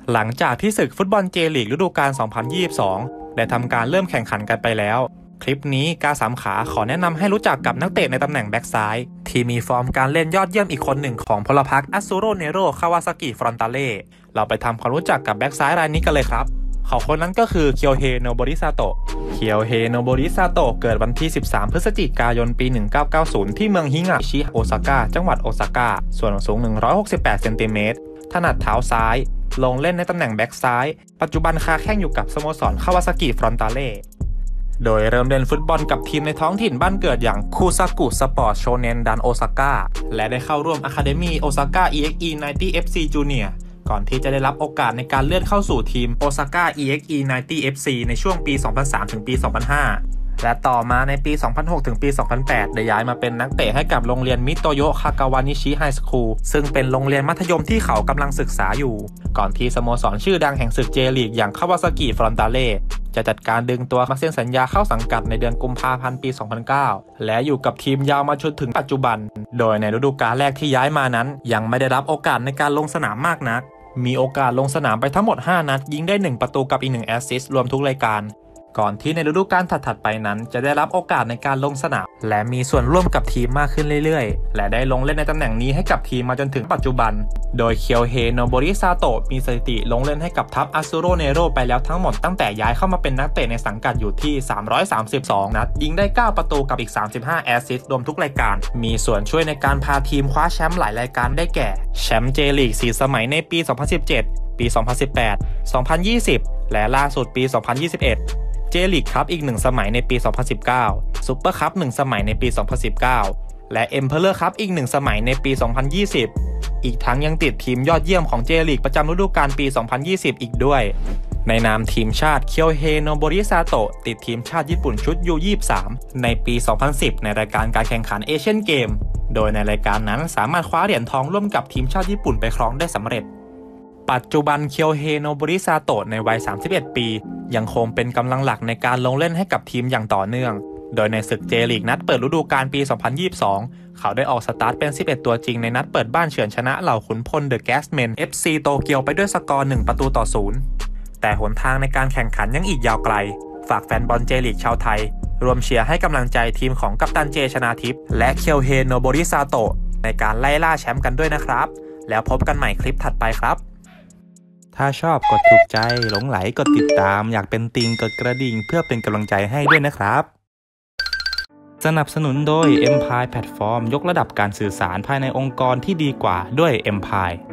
หลังจากที่ศึกฟุตบอลเจลีกฤดูกาล 2022 ได้ทำการเริ่มแข่งขันกันไปแล้วคลิปนี้กาสามขาขอแนะนำให้รู้จักกับนักเตะในตำแหน่งแบ็กซ้ายที่มีฟอร์มการเล่นยอดเยี่ยมอีกคนหนึ่งของพลพรรคอัสซูโรเนโรคาวาซากิฟรอนตาเล่เราไปทำความรู้จักกับแบ็กซ้ายรายนี้กันเลยครับเขาคนนั้นก็คือเคียวเฮโนโบริซาโตะเคียวเฮโนโบริซาโตะเกิดวันที่ 13 พฤศจิกายน ปี 1990 ที่เมืองฮิงะชิ โอซาก้า จังหวัดโอซาก้า ส่วนสูง 168 เซนติเมตร ถนัดเท้าซ้าย ลงเล่นในตำแหน่งแบ็กซ้าย ปัจจุบันค้าแข่งอยู่กับสโมสรคาวาซากิฟรอนตาเล่โดยเริ่มเล่นฟุตบอลกับทีมในท้องถิ่นบ้านเกิดอย่างคูซากุสปอร์ตโชเนนดันโอซาก้าและได้เข้าร่วมอะคาเดมี่โอซาก้า EXE 90 FC Junior ก่อนที่จะได้รับโอกาสในการเลื่อนเข้าสู่ทีมโอซาก้า EXE 90 FC ในช่วงปี 2003 ถึงปี 2005 และต่อมาในปี 2006 ถึงปี 2008 ได้ย้ายมาเป็นนักเตะให้กับโรงเรียนมิโตโยะคากาวานิชิไฮสคูลซึ่งเป็นโรงเรียนมัธยมที่เขากำลังศึกษาอยู่ก่อนที่สโมสรชื่อดังแห่งศึกเจลีกอย่างคาวาซากิฟรอนตาเล่จะจัดการดึงตัวมาเซ็นสัญญาเข้าสังกัดในเดือนกุมภาพันธ์ปี 2009 และอยู่กับทีมยาวมาจนถึงปัจจุบันโดยในฤดูกาลแรกที่ย้ายมานั้นยังไม่ได้รับโอกาสในการลงสนามมากนักมีโอกาสลงสนามไปทั้งหมด 5 นัดยิงได้ 1 ประตูกับอีก 1 แอสซิสต์รวมทุกรายการก่อนที่ในฤดูกาลถัดๆไปนั้นจะได้รับโอกาสในการลงสนามและมีส่วนร่วมกับทีมมากขึ้นเรื่อยๆและได้ลงเล่นในตำแหน่งนี้ให้กับทีมมาจนถึงปัจจุบันโดยเคียวเฮโนโบริซาโตะมีสถิติลงเล่นให้กับทัพอัสซูโรเนโรไปแล้วทั้งหมดตั้งแต่ย้ายเข้ามาเป็นนักเตะในสังกัดอยู่ที่332นัดยิงได้9ประตูกับอีก35แอสซิสต์รวมทุกรายการมีส่วนช่วยในการพาทีมคว้าแชมป์หลายรายการได้แก่แชมป์เจลีก4 สมัยในปี 2017 ปี 2018 2020 และล่าสุดปี 2021เจลีกคัพอีก1 สมัยในปี 2019 ซุปเปอร์คัพ1 สมัยในปี 2019 และเอ็มเพอเรอร์คัพอีก1 สมัยในปี 2020 อีกทั้งยังติดทีมยอดเยี่ยมของเจลีกประจำฤดูกาลปี 2020 อีกด้วยในนามทีมชาติเคียวเฮโนโบริซาโตะติดทีมชาติญี่ปุ่นชุด U23 ในปี 2010 ในรายการการแข่งขันเอเชียนเกมโดยในรายการนั้นสามารถคว้าเหรียญทองร่วมกับทีมชาติญี่ปุ่นไปครองได้สำเร็จปัจจุบันเคียวเฮโนโบริซาโตะในวัย 31 ปียังคงเป็นกำลังหลักในการลงเล่นให้กับทีมอย่างต่อเนื่องโดยในศึกเจลีกนัดเปิดฤดูกาลปี 2022 เขาได้ออกสตาร์ทเป็น 11 ตัวจริงในนัดเปิดบ้านเฉือนชนะเหล่าขุนพลเดอะแกสเมน FC โตเกียวไปด้วยสกอร์ 1 ประตูต่อ 0 แต่หนทางในการแข่งขันยังอีกยาวไกลฝากแฟนบอลเจลีกชาวไทยรวมเชียร์ให้กำลังใจทีมของกัปตันเจชนาทิพย์และเคียวเฮโนโบริซาโตะในการไล่ล่าแชมป์กันด้วยนะครับแล้วพบกันใหม่คลิปถัดไปครับถ้าชอบกดถูกใจหลงไหลกดติดตามอยากเป็นติงกดกระดิ่งเพื่อเป็นกำลังใจให้ด้วยนะครับสนับสนุนโดย Empire Platform ยกระดับการสื่อสารภายในองค์กรที่ดีกว่าด้วย Empire